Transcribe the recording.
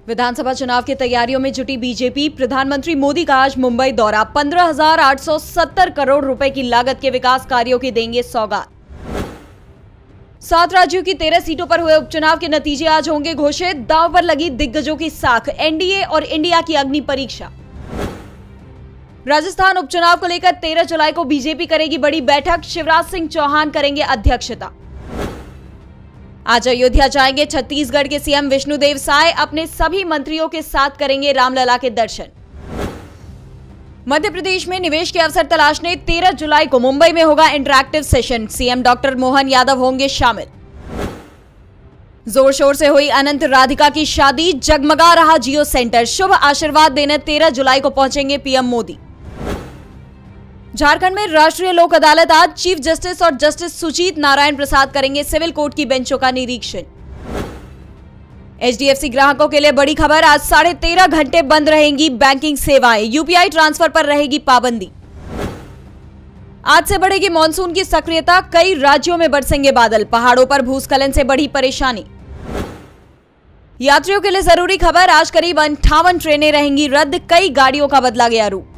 विधानसभा चुनाव की तैयारियों में जुटी बीजेपी। प्रधानमंत्री मोदी का आज मुंबई दौरा। 15,870 करोड़ रुपए की लागत के विकास कार्यों की देंगे सौगात। 7 राज्यों की 13 सीटों पर हुए उपचुनाव के नतीजे आज होंगे घोषित। दांव पर लगी दिग्गजों की साख, एनडीए और इंडिया की अग्नि परीक्षा। राजस्थान उपचुनाव को लेकर 13 जुलाई को बीजेपी करेगी बड़ी बैठक। शिवराज सिंह चौहान करेंगे अध्यक्षता। आज अयोध्या जाएंगे छत्तीसगढ़ के सीएम विष्णुदेव साय। अपने सभी मंत्रियों के साथ करेंगे रामलला के दर्शन। मध्य प्रदेश में निवेश के अवसर तलाशने 13 जुलाई को मुंबई में होगा interactive session. CM doctor Mohan Yadav होंगे शामिल। जोर शोर से हुई अनंत राधिका की शादी। जगमगा रहा जियो सेंटर। शुभ आशीर्वाद देने 13 जुलाई को पहुंचेंगे पीएम मोदी। झारखंड में राष्ट्रीय लोक अदालत आज। चीफ जस्टिस और जस्टिस सुजीत नारायण प्रसाद करेंगे सिविल कोर्ट की बेंचों का निरीक्षण। एचडीएफसी ग्राहकों के लिए बड़ी खबर। आज 13.5 घंटे बंद रहेंगी बैंकिंग सेवाएं। यूपीआई ट्रांसफर पर रहेगी पाबंदी। आज से बढ़ेगी मानसून की सक्रियता। कई राज्यों में बरसेंगे बादल। पहाड़ों पर भूस्खलन से बढ़ी परेशानी। यात्रियों के लिए जरूरी खबर। आज करीब 58 ट्रेनें रहेंगी रद्द। कई गाड़ियों का बदला गया रूट।